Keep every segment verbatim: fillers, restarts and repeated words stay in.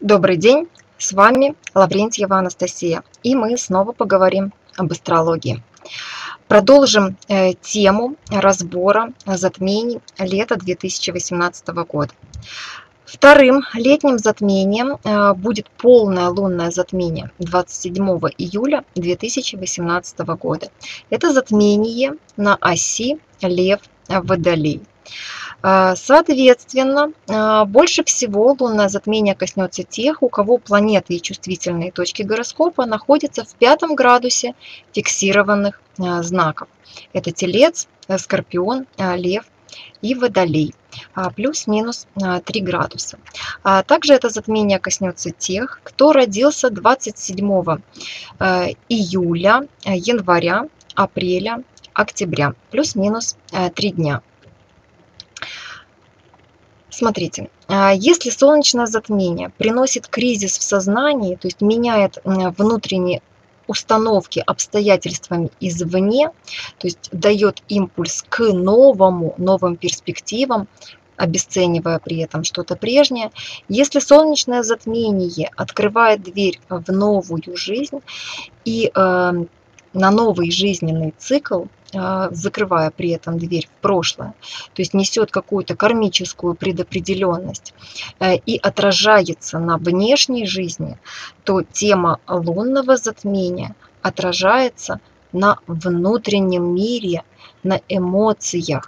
Добрый день, с вами Лаврентьева Анастасия, и мы снова поговорим об астрологии. Продолжим э, тему разбора затмений лета две тысячи восемнадцатого года. Вторым летним затмением э, будет полное лунное затмение двадцать седьмого июля две тысячи восемнадцатого года. Это затмение на оси Лев-Водолей. Соответственно, больше всего лунное затмение коснется тех, у кого планеты и чувствительные точки гороскопа находятся в пятом градусе фиксированных знаков. Это Телец, Скорпион, Лев и Водолей, плюс-минус три градуса. Также это затмение коснется тех, кто родился двадцать седьмого июля, января, апреля, октября, плюс-минус три дня. Смотрите, если солнечное затмение приносит кризис в сознании, то есть меняет внутренние установки обстоятельствами извне, то есть дает импульс к новому, новым перспективам, обесценивая при этом что-то прежнее. Если солнечное затмение открывает дверь в новую жизнь и э, на новый жизненный цикл, закрывая при этом дверь в прошлое, то есть несет какую-то кармическую предопределенность и отражается на внешней жизни, то тема лунного затмения отражается на внутреннем мире, на эмоциях.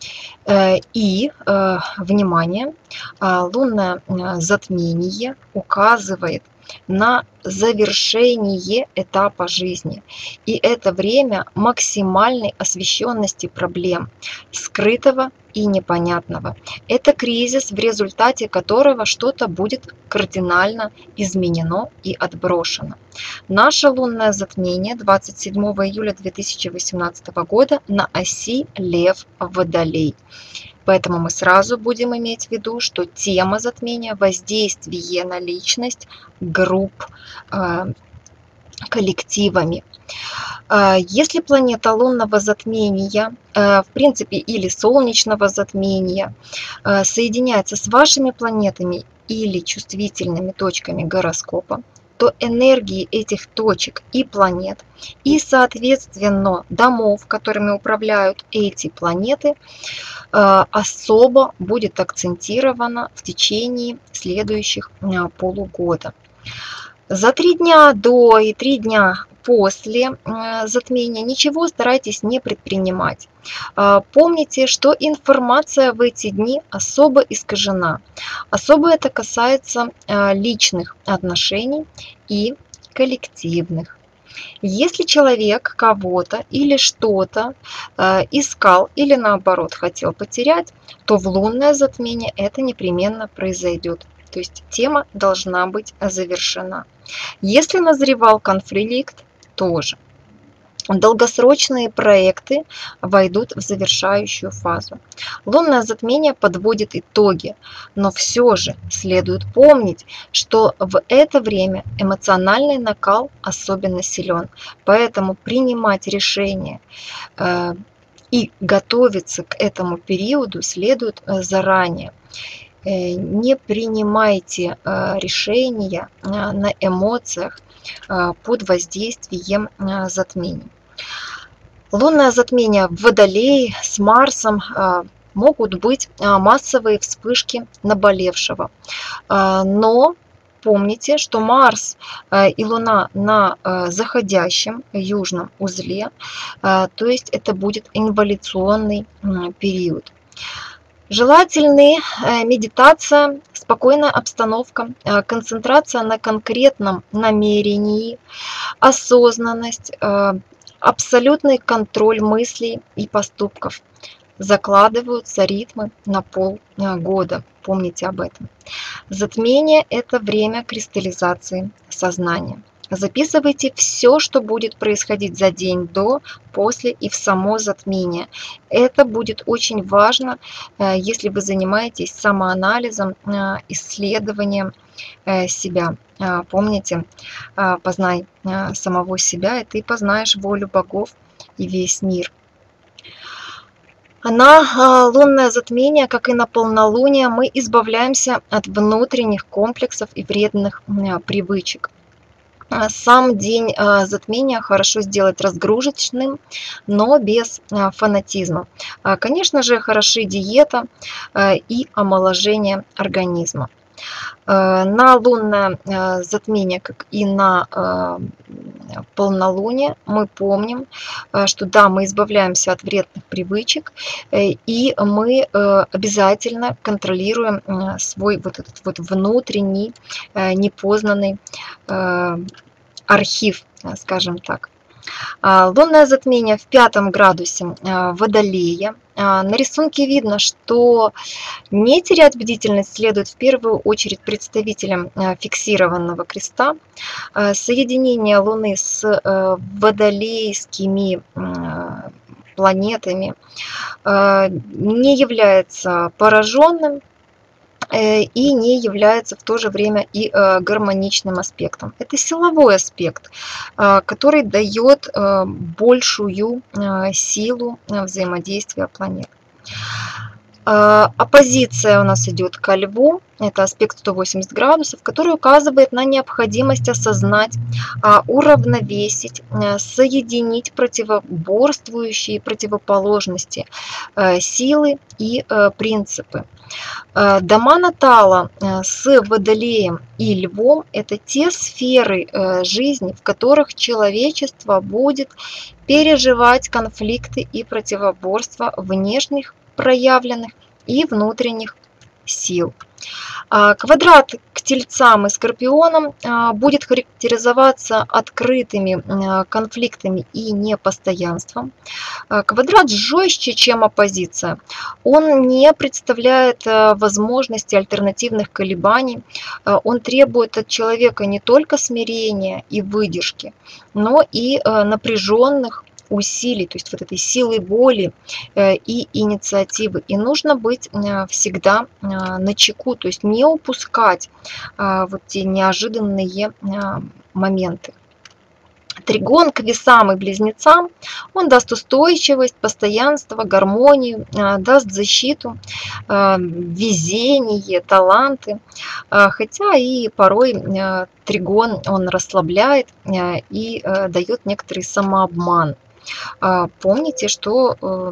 И, внимание, лунное затмение указывает на завершение этапа жизни. И это время максимальной освещенности проблем, скрытого и непонятного. Это кризис, в результате которого что-то будет кардинально изменено и отброшено. Наше лунное затмение двадцать седьмого июля две тысячи восемнадцатого года на оси Лев-Водолей. Поэтому мы сразу будем иметь в виду, что тема затмения – воздействие на личность групп, коллективами. Если планета лунного затмения, в принципе, или солнечного затмения соединяется с вашими планетами или чувствительными точками гороскопа, то энергии этих точек и планет, и, соответственно, домов, которыми управляют эти планеты, особо будет акцентировано в течение следующих полугода. За три дня до и три дня после затмения ничего старайтесь не предпринимать. Помните, что информация в эти дни особо искажена. Особо это касается личных отношений и коллективных. Если человек кого-то или что-то искал или наоборот хотел потерять, то в лунное затмение это непременно произойдет. То есть тема должна быть завершена. Если назревал конфликт, тоже. Долгосрочные проекты войдут в завершающую фазу. Лунное затмение подводит итоги, но все же следует помнить, что в это время эмоциональный накал особенно силен. Поэтому принимать решения э, и готовиться к этому периоду следует заранее. Не принимайте решения на эмоциях под воздействием затмений. Лунное затмение в Водолее с Марсом могут быть массовые вспышки наболевшего. Но помните, что Марс и Луна на заходящем южном узле, то есть это будет инволюционный период. Желательны медитация, спокойная обстановка, концентрация на конкретном намерении, осознанность, абсолютный контроль мыслей и поступков. Закладываются ритмы на полгода. Помните об этом. Затмение – это время кристаллизации сознания. Записывайте все, что будет происходить за день до, после и в само затмение. Это будет очень важно, если вы занимаетесь самоанализом, исследованием себя. Помните, познай самого себя, и ты познаешь волю богов и весь мир. На лунное затмение, как и на полнолуние, мы избавляемся от внутренних комплексов и вредных привычек. Сам день затмения хорошо сделать разгрузочным, но без фанатизма. Конечно же, хороши диета и омоложение организма. На лунное затмение, как и на полнолуние, мы помним, что да, мы избавляемся от вредных привычек, и мы обязательно контролируем свой вот этот вот внутренний непознанный архив, скажем так. Лунное затмение в пятом градусе Водолея. На рисунке видно, что не терять бдительность следует в первую очередь представителям фиксированного креста. Соединение Луны с водолейскими планетами не является пораженным и не является в то же время и гармоничным аспектом. Это силовой аспект, который дает большую силу взаимодействия планет. Оппозиция у нас идет ко Льву, это аспект сто восемьдесят градусов, который указывает на необходимость осознать, уравновесить, соединить противоборствующие противоположности силы и принципы. Дома Натала с Водолеем и Львом – это те сферы жизни, в которых человечество будет переживать конфликты и противоборства внешних проявленных и внутренних сил. Квадрат к Тельцам и Скорпионам будет характеризоваться открытыми конфликтами и непостоянством. Квадрат жестче, чем оппозиция. Он не представляет возможности альтернативных колебаний. Он требует от человека не только смирения и выдержки, но и напряженных усилий, то есть вот этой силы воли и инициативы. И нужно быть всегда начеку, то есть не упускать вот те неожиданные моменты. Тригон к Весам и Близнецам, он даст устойчивость, постоянство, гармонию, даст защиту, везение, таланты. Хотя и порой Тригон, он расслабляет и дает некоторый самообман. Помните, что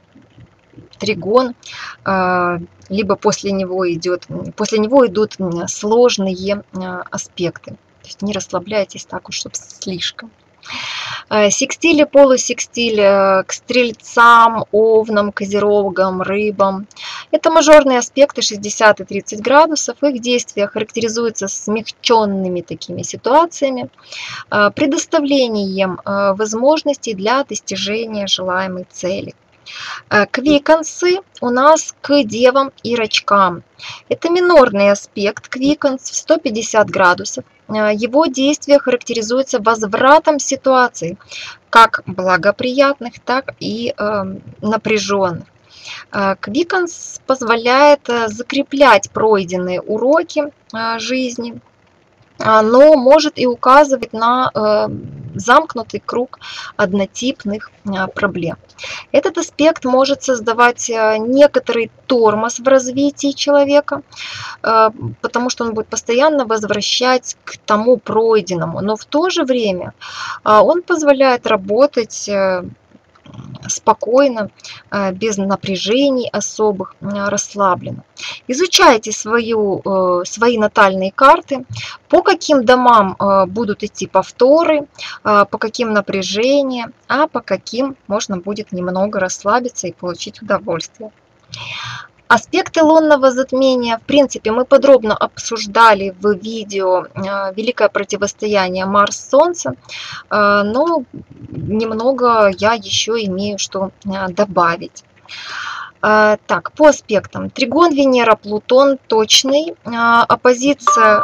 Тригон, либо после него идет, после него идут сложные аспекты. То есть не расслабляйтесь так уж, чтобы слишком. Секстиль и полусекстиль к Стрельцам, Овнам, Козерогам, Рыбам. Это мажорные аспекты шестьдесят и тридцать градусов. Их действия характеризуются смягченными такими ситуациями, предоставлением возможностей для достижения желаемой цели. Квиконсы у нас к Девам и Рачкам. Это минорный аспект Квиконс в сто пятьдесят градусов. Его действие характеризуется возвратом ситуаций, как благоприятных, так и э, напряженных. Квиконс позволяет закреплять пройденные уроки жизни, но может и указывать на э, замкнутый круг однотипных э, проблем. Этот аспект может создавать э, некоторый тормоз в развитии человека, э, потому что он будет постоянно возвращать к тому пройденному, но в то же время э, он позволяет работать э, спокойно, без напряжений особых, расслабленно. Изучайте свою, свои натальные карты, по каким домам будут идти повторы, по каким напряжения, а по каким можно будет немного расслабиться и получить удовольствие. Аспекты лунного затмения, в принципе, мы подробно обсуждали в видео «Великое противостояние Марс-Солнце», но немного я еще имею что добавить. Так, по аспектам. Тригон Венера-Плутон точный, оппозиция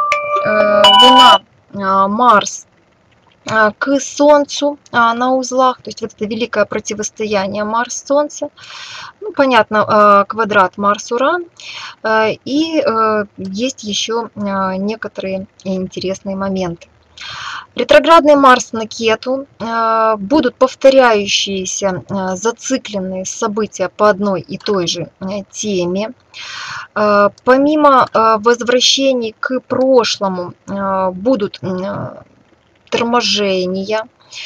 Луна-Марс к Солнцу на узлах, то есть вот это великое противостояние Марс-Солнце, ну, понятно, квадрат Марс-Уран, и есть еще некоторые интересные моменты. Ретроградный Марс на Кету, будут повторяющиеся зацикленные события по одной и той же теме. Помимо возвращений к прошлому будут торможения.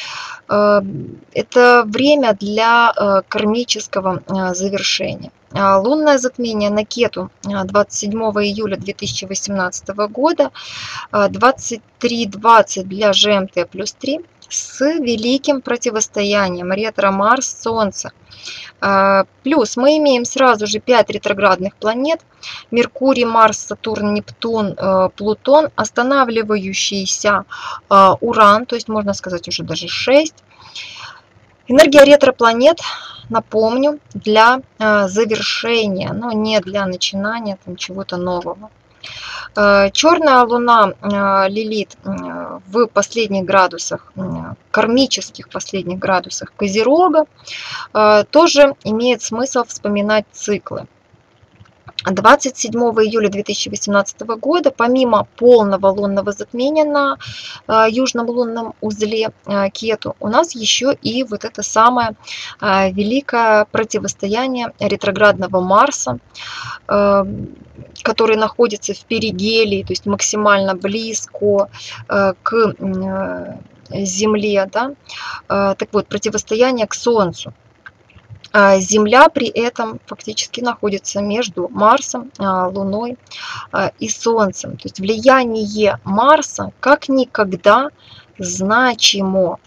Это время для кармического завершения. Лунное затмение на Кету двадцать седьмого июля две тысячи восемнадцатого года, двадцать три двадцать для жэ эм тэ плюс три, с великим противостоянием ретро-Марс Солнце. Плюс мы имеем сразу же пять ретроградных планет: Меркурий, Марс, Сатурн, Нептун, Плутон, останавливающийся Уран, то есть можно сказать уже даже шесть. Энергия ретро-планет, напомню, для завершения, но не для начинания там чего-то нового. Черная луна Лилит в последних градусах, кармических последних градусах Козерога, тоже имеет смысл вспоминать циклы. двадцать седьмого июля две тысячи восемнадцатого года, помимо полного лунного затмения на южном лунном узле Кету, у нас еще и вот это самое великое противостояние ретроградного Марса, который находится в перигелии, то есть максимально близко к Земле, да? Так вот, противостояние к Солнцу. Земля при этом фактически находится между Марсом, Луной и Солнцем. То есть влияние Марса как никогда значимо.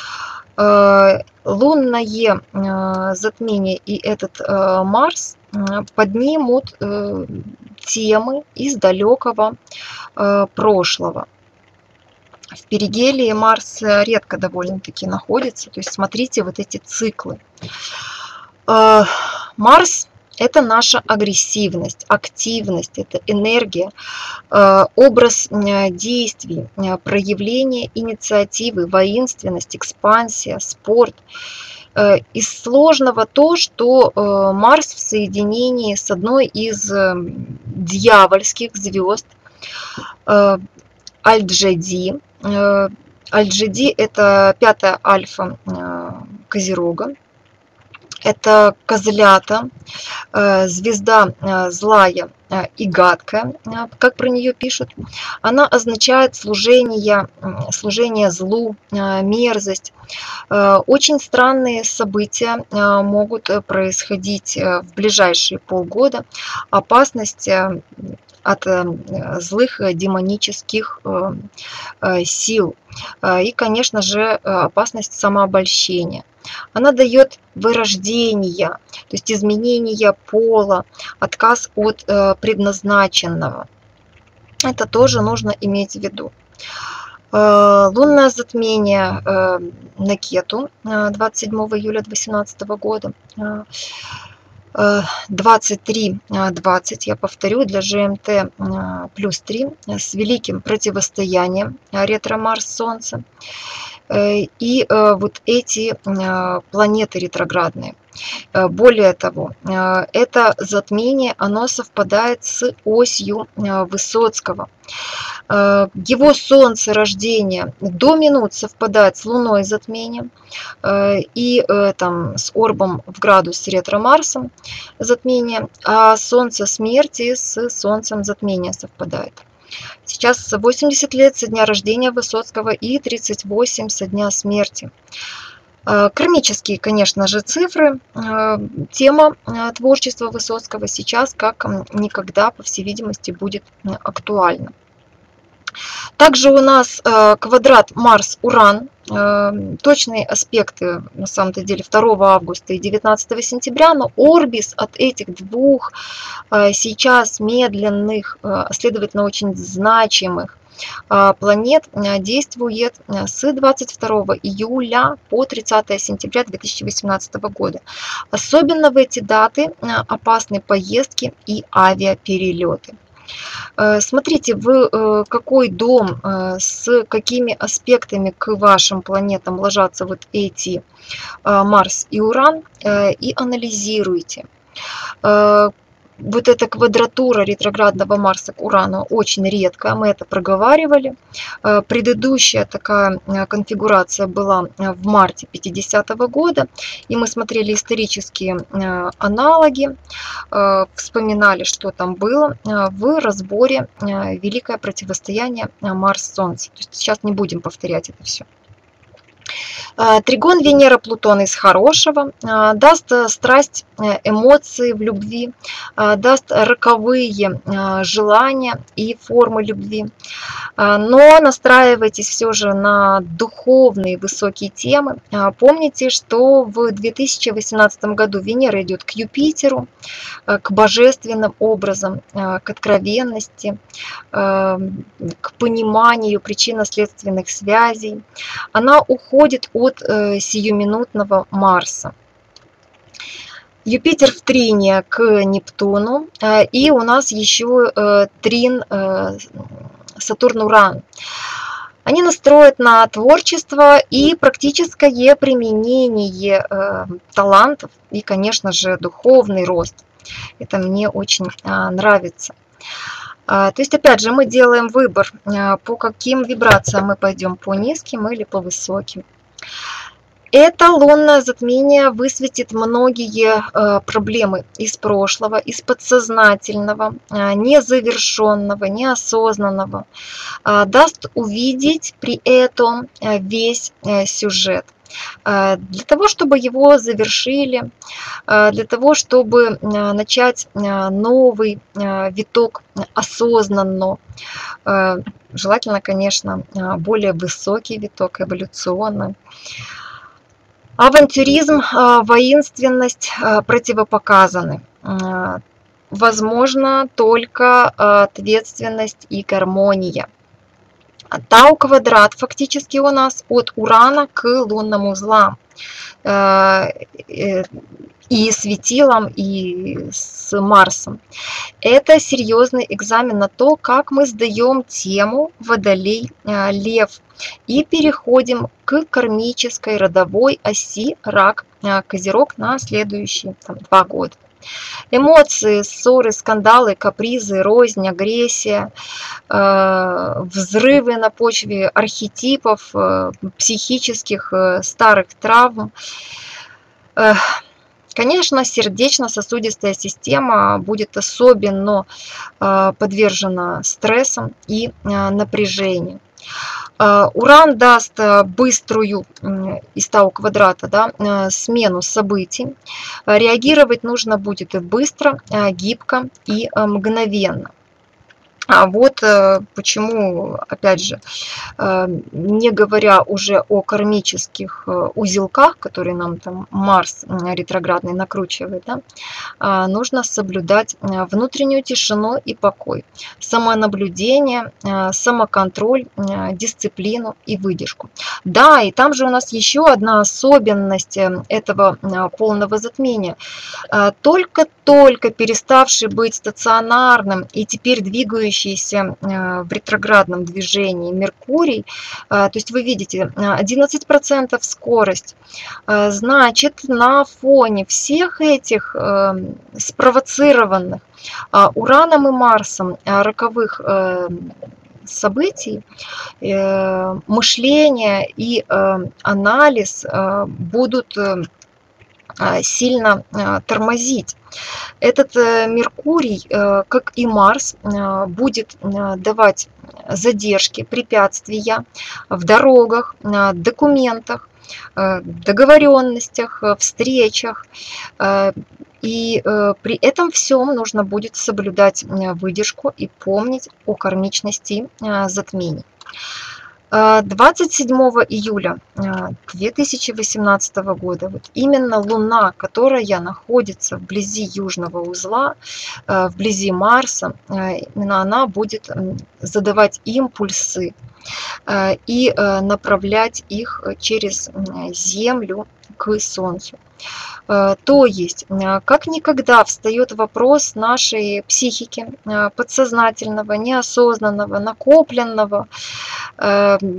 Лунное затмение и этот Марс поднимут темы из далекого прошлого. В перигелии Марс редко довольно-таки находится, то есть смотрите вот эти циклы. Марс – это наша агрессивность, активность, это энергия, образ действий, проявление инициативы, воинственность, экспансия, спорт. Из сложного то, что Марс в соединении с одной из дьявольских звезд Аль-Джади. Аль-Джади – это пятая альфа Козерога. Это козлята, звезда злая и гадкая, как про нее пишут. Она означает служение, служение злу, мерзость. Очень странные события могут происходить в ближайшие полгода. Опасность от злых демонических сил. И, конечно же, опасность самообольщения. Она дает вырождение, то есть изменение пола, отказ от предназначенного. Это тоже нужно иметь в виду. Лунное затмение на Кету двадцать седьмого июля две тысячи восемнадцатого года. двадцать три двадцать, я повторю, для жэ эм тэ плюс три, с великим противостоянием ретро-Марс Солнце. И вот эти планеты ретроградные. Более того, это затмение, оно совпадает с осью Высоцкого. Его солнце рождения до минут совпадает с луной затмением и там с орбом в градус ретро-Марсом затмение, а солнце смерти с солнцем затмения совпадает. Сейчас восемьдесят лет со дня рождения Высоцкого и тридцать восемь со дня смерти. Кармические, конечно же, цифры. Тема творчества Высоцкого сейчас как никогда, по всей видимости, будет актуальна. Также у нас квадрат Марс-Уран. Точные аспекты, на самом-то деле, второго августа и девятнадцатого сентября, но орбис от этих двух сейчас медленных, следовательно, очень значимых планет действует с двадцать второго июля по тридцатое сентября две тысячи восемнадцатого года. Особенно в эти даты опасны поездки и авиаперелеты. Смотрите, в какой дом, с какими аспектами к вашим планетам ложатся вот эти Марс и Уран, и анализируйте. вот эта квадратура ретроградного Марса к Урану очень редкая, мы это проговаривали. Предыдущая такая конфигурация была в марте пятидесятого года, и мы смотрели исторические аналоги, вспоминали, что там было в разборе великое противостояние Марс-Солнце. Сейчас не будем повторять это все. Тригон Венера-Плутон из хорошего даст страсть, эмоции в любви, даст роковые желания и формы любви. Но настраивайтесь все же на духовные высокие темы. Помните, что в две тысячи восемнадцатом году Венера идет к Юпитеру, к божественным образам, к откровенности, к пониманию причинно-следственных связей. Она уходит от сиюминутного Марса. Юпитер в трине к Нептуну, и у нас еще трин Сатурн-Уран. Они настроят на творчество и практическое применение талантов и, конечно же, духовный рост. Это мне очень нравится. То есть, опять же, мы делаем выбор, по каким вибрациям мы пойдем, по низким или по высоким. Это лунное затмение высветит многие проблемы из прошлого, из подсознательного, незавершенного, неосознанного. Даст увидеть при этом весь сюжет. Для того, чтобы его завершили, для того, чтобы начать новый виток осознанно, желательно, конечно, более высокий виток, эволюционный. Авантюризм, воинственность противопоказаны. Возможно только ответственность и гармония. Тау-квадрат фактически у нас от Урана к лунным узлам. И светилом, и с Марсом. Это серьезный экзамен на то, как мы сдаем тему Водолей, Лев и переходим к кармической родовой оси Рак, Козерог на следующие там, два года. Эмоции, ссоры, скандалы, капризы, рознь, агрессия, э, взрывы на почве архетипов, э, психических э, старых травм. Э, Конечно, сердечно-сосудистая система будет особенно подвержена стрессам и напряжению. Уран даст быструю из Тау-квадрата, да, смену событий. Реагировать нужно будет и быстро, гибко и мгновенно. А вот почему, опять же, не говоря уже о кармических узелках, которые нам там Марс ретроградный накручивает, да, нужно соблюдать внутреннюю тишину и покой, самонаблюдение, самоконтроль, дисциплину и выдержку. Да, и там же у нас еще одна особенность этого полного затмения. Только-только переставший быть стационарным и теперь двигающийся в ретроградном движении Меркурий, то есть вы видите одиннадцать процентов скорость, значит на фоне всех этих спровоцированных Ураном и Марсом роковых событий, мышление и анализ будут сильно тормозить. Этот Меркурий, как и Марс, будет давать задержки, препятствия в дорогах, документах, договоренностях, встречах. И при этом всем нужно будет соблюдать выдержку и помнить о кармичности затмений. двадцать седьмого июля две тысячи восемнадцатого года вот именно Луна, которая находится вблизи южного узла, вблизи Марса, именно она будет задавать импульсы и направлять их через Землю к Солнцу. То есть, как никогда встает вопрос нашей психики, подсознательного, неосознанного, накопленного,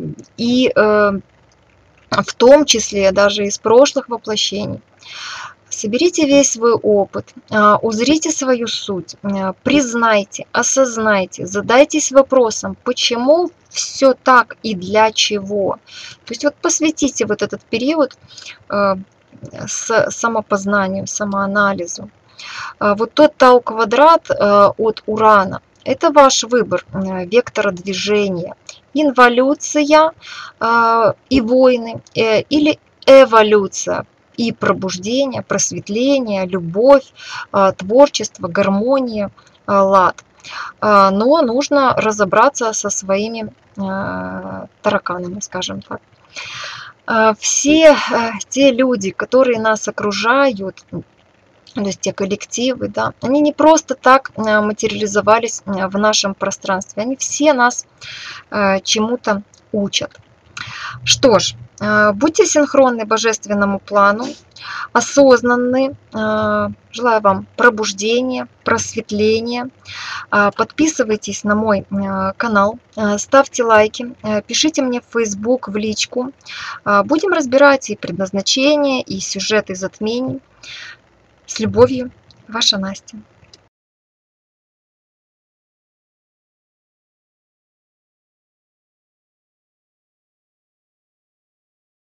и в том числе даже из прошлых воплощений. Соберите весь свой опыт, узрите свою суть, признайте, осознайте, задайтесь вопросом, почему все так и для чего. То есть вот посвятите вот этот период с самопознанию, самоанализу. Вот тот Тау-квадрат от Урана – это ваш выбор вектора движения, инволюция и войны или эволюция и пробуждение, просветление, любовь, творчество, гармония, лад. Но нужно разобраться со своими тараканами, скажем так. Все те люди, которые нас окружают, то есть те коллективы, да, они не просто так материализовались в нашем пространстве, они все нас чему-то учат. Что ж, будьте синхронны божественному плану, осознанны. Желаю вам пробуждения, просветления. Подписывайтесь на мой канал, ставьте лайки, пишите мне в Facebook, в личку. Будем разбирать и предназначение, и сюжеты затмений. С любовью, ваша Настя.